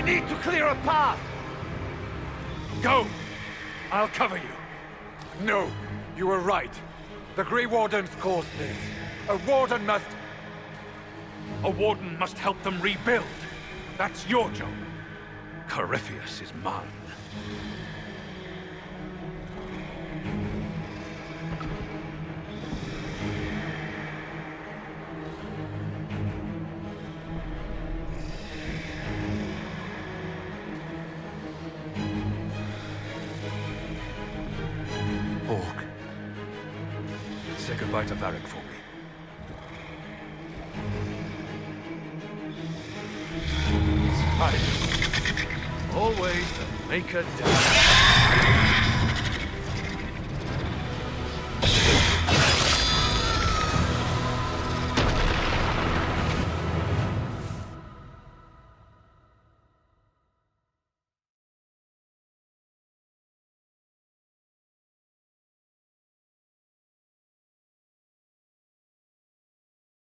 need to clear a path! Go! I'll cover you. No, you were right. The Grey Wardens caused this. A Warden must... A Warden must help them rebuild. That's your job. Corypheus is mine. Orc. Say goodbye to Varric for me. Spider. Always the maker down.